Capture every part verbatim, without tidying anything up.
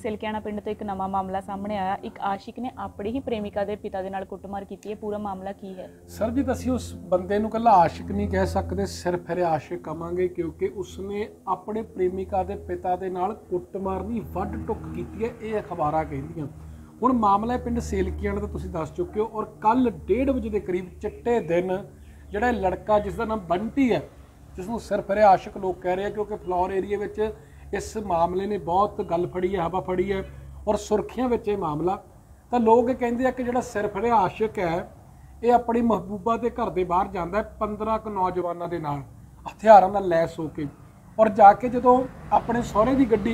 सिलकियाना पिंड तो एक नवा मामला सामने आया। एक आशिक ने अपनी ही प्रेमिका के पिता के नाल कुटमार की है। पूरा मामला की है सर जी? असीं उस बंदे नूं कल्ला आशिक नहीं कह सकते, सिर्फ फिर आशिक कहांगे, क्योंकि उसने अपने प्रेमिका के पिता के नाल कुटमार नहीं वढ टुक की है, ये अखबारां कहंदियां। हुण मामला पिंड सेलकियाना का तुसीं दस चुके हो। और कल डेढ़ बजे के करीब चिट्टे दिन जिहड़ा लड़का जिसका नाम बंटी है, जिसनूं सिर फिरे आशिक लोग कह रहे हैं, क्योंकि फ्लौर एरिए में इस मामले ने बहुत गल फड़ी है, हवा फड़ी है और सुर्खियां में ये मामला। तो लोग कहते हैं कि जिहड़ा सिर फिरे आशिक है ये अपनी महबूबा के घर के बाहर जाता है पंद्रह क नौजवानों के नाल हथियारों नाल लैस होके, और जाके जो अपने सहुरे की गड्डी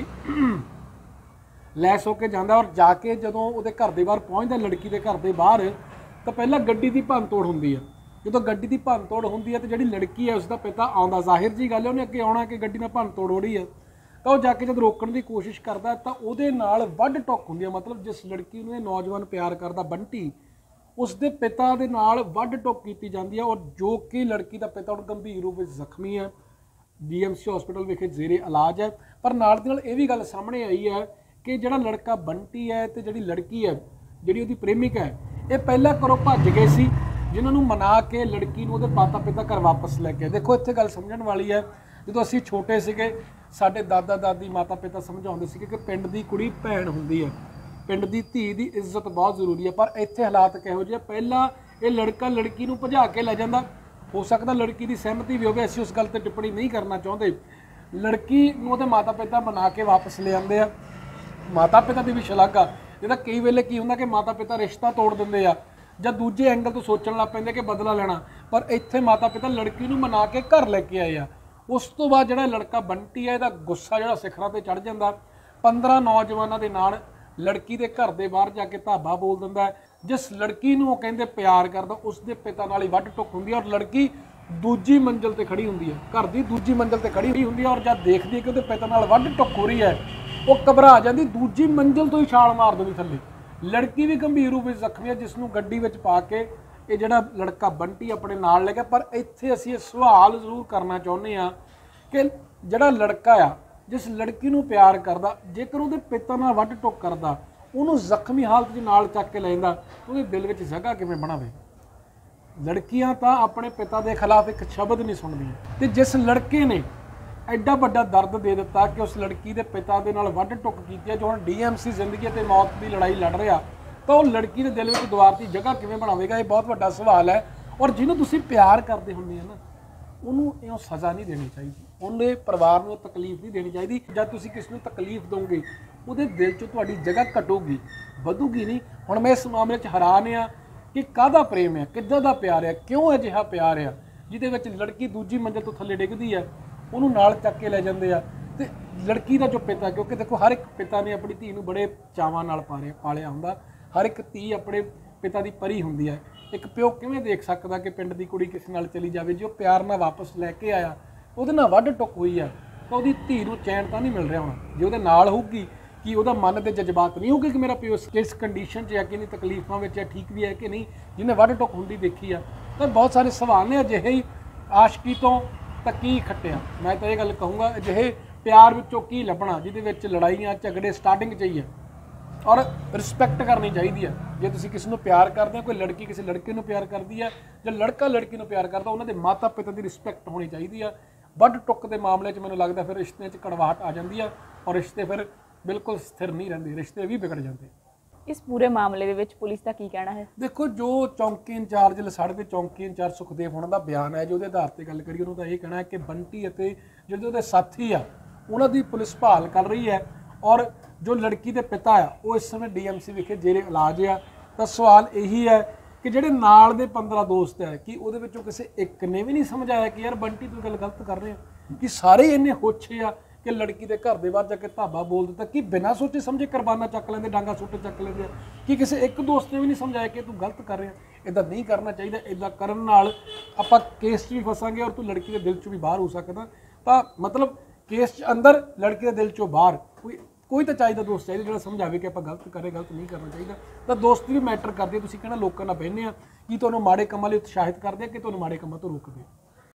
लैस होके जाता और जाके जो वो घर के बाहर पहुँचता लड़की के घर के बाहर, तो पहला गड्डी की भन तोड़ होंदी है। जो गड्डी की भन तोड़ होंदी है तो जी लड़की है उसका पिता आउंदा, जाहिर जी गल है उन्हें अगे आना कि गड्डी में भन तोड़ हो रही है। तो वह जाके जब रोकने की कोशिश करता है तो वो नाल वढ टुक होंदी है। मतलब जिस लड़की नूं नौजवान प्यार करता बंटी, उसके पिता के नाल वढ टुक की जाती है। और जो कि लड़की का पिता हुण गंभीर रूप में जख्मी है, डी एम सी हॉस्पिटल विखे जेरे इलाज है। पर नाल दी नाल ये भी गल सामने आई है कि जिहड़ा लड़का बंटी है तो जिहड़ी लड़की है, जिहड़ी उहदी प्रेमिका है, ये पहला घरों भज गए सी, जिन्होंने मना के लड़की नूं उहदे माता पिता घर वापस लैके। देखो इत्थे गल समझण वाली है, जो असीं छोटे सीगे साडे दादा दादी माता पिता समझाउंदे सीगे कि पिंड दी कुड़ी भैण हुंदी है, पिंड दी धी दी इज्जत बहुत जरूरी है। पर इत्थे हालात किहो जिहे, पहला ये लड़का लड़की नूं भजा के लै जांदा, हो सकदा लड़की की सहमति भी होवे, असीं उस गल ते टिप्पणी नहीं करना चाहुंदे। लड़की नूं उहदे माता पिता मना के वापस ले आंदे आ, माता पिता की भी शलाघा। जिहदा कई वेले की हुंदा कि माता पिता रिश्ता तोड़ दिंदे आ ਜਾਂ दूजे एंगल तो सोचण लग पैंदे कि बदला लेना। पर इत्थे माता पिता लड़की नूं मना के घर लैके आए आ। उस तो बाद जिहड़ा लड़का बंटी है इहदा गुस्सा जिहड़ा सिखरां ते चढ़ जांदा, पंद्रह नौजवानों के नाल लड़की के घर के बाहर जाके धाबा बोल दिंदा है। जिस लड़की नूं ओह कहंदे प्यार करदा उसके पिता नाल ही वढ टुक हुंदी है, और लड़की दूजी मंजिल ते खड़ी हुंदी है, घर की दूजी मंजिल ते खड़ी हुंदी है। और जब देखदी है कि उहदे पिता नाल वढ टुक हो रही है, वो घबरा जाती, दूजी मंजिल तो ही छाल मार दिंदी थल्ले। लड़की भी गंभीर रूप में जख्मी है, जिसनों गड्डी विच पा के ये जिहड़ा लड़का बंटी अपने नाल ले गया। पर इत्थे असीं इह सवाल जरूर करना चाहुंदे आ कि जिहड़ा लड़का आ जिस लड़की नूं प्यार करदा, जेकर उहदे पिता नाल वढ टुक करदा, उहनूं जख्मी हालत च नाल चक के लैंदा, उहदे दिल विच जगह किवें बनावे? लड़कियां तां अपने पिता के खिलाफ एक शब्द नहीं सुणदियां, ते जिस लड़के ने एडा वड्डा दर्द दे दिता कि उस लड़की के पिता के नाल वढ टुक की है, जो हम डी एम सी जिंदगी ते मौत की लड़ाई लड़ रहा, तो लड़की के दिल में दुआर की जगह किवें बनावेगा? ये बहुत वड्डा सवाल है। और जिन्होंने तुसीं प्यार करते होंदे ना, उन्होंने इह सज़ा नहीं देनी चाहिए, उन्हें परिवार को तकलीफ नहीं देनी चाहिए। जब तुसीं किसी को तकलीफ दोगे उहदे दिल चों तुहाडी जगह घटूगी, वधूगी नहीं। हुण मैं इस मामले च हैरान आ कि काहदा प्रेम है, किद्दां दा प्यार है, क्यों अजिहा प्यार है जिहदे विच लड़की दूजी मंजिल तो थल्ले डिगदी है, उन्होंने नाल चक के लै जांदे आ। ते लड़की का जो पिता, क्योंकि देखो हर एक पिता ने अपनी धी नूं बड़े चावां नाल पालिया पालिया हुंदा, हर एक धी अपने पिता की परी हुंदी है। एक प्यो किवें देख सकदा कि पिंड की कुड़ी किसी नाल चली जावे, जो प्यार नाल वापस लैके आया उहदे नाल वढ टुक हुई है, तो उहदी धी नूं चैन तां नहीं मिल रहा होना। जे उहदे नाल होऊगी कि उहदा मन के जज्बात नहीं होगे कि मेरा प्यो किस कंडीशन च है कि नहीं, तकलीफां विच है, ठीक भी है कि नहीं, जिन्हें वढ टुक हुंदी देखी है। तो बहुत सारे सवाल ने अजिहे ही आशकी तो ਤਾਂ ਕੀ ਖੱਟਿਆ। मैं तो ये गल कहूँगा अजिहे प्यार विचों की लभना जिहदे विच लड़ाइयां झगड़े स्टार्टिंग च ही है। और रिस्पैक्ट करनी चाहिए है। जे तुसीं किसी को प्यार करते हो, कोई लड़की किसी लड़के को प्यार करती है, जो लड़का लड़की को प्यार करता, उन्होंने माता पिता की रिस्पैक्ट होनी चाहिए है। वढ टुक के मामले च मैनूं लगदा फिर रिश्ते च कड़वाहट आ जाती है, और रिश्ते फिर बिल्कुल स्थिर नहीं रहते, रिश्ते भी बिगड़ जाते। इस पूरे मामले दे विच पुलिस का की कहना है? देखो जो चौंकी इंचार्ज लसाड़ के चौंकी इंचार्ज सुखदेव होना का बयान है, जो उहदे आधार पर गल करिए, उन्होंने ये कहना है कि बंटी अते जो उहदे साथी आ उन्हों की पुलिस भाल कर रही है, और जो लड़की के पिता है वो इस समय डी एम सी विखे जेरे इलाज आ। तो सवाल यही है कि ਜਿਹੜੇ नाल दे पंद्रह दोस्त है कि ਉਹਦੇ ਵਿੱਚੋਂ ਕਿਸੇ ਇੱਕ ने भी नहीं समझाया कि यार बंटी तू गल गलत कर रहे हो, कि सारे इन्ने होछे आ कि लड़की के घर के बाहर जाके धाबा बोल दिता, कि बिना सोचे समझे करबाना चक लेंदे, डांगा सुट्टे चक लेंदे, कि किसी एक दोस्त ने भी नहीं समझाया कि तू गलत कर रहे हैं, इदां नहीं करना चाहिए, इदां करन नाल आपां केस च भी फसांगे और तू लड़की के दिल चों भी बाहर हो सकदा। तो मतलब केस च अंदर लड़की के दिल चों बाहर कोई कोई तो चाहिए दोस्त चाहिए जो समझावे कि आप गलत करें, गलत नहीं करना चाहिए। तो दोस्ती भी मैटर करती है। तुसीं कहना लोकां नाल बਹਿੰਦੇ आ कि तुहानूं माड़े कामां लई उत्साहित करदे आ कि तुहानूं माड़े कामां तो रोकदे।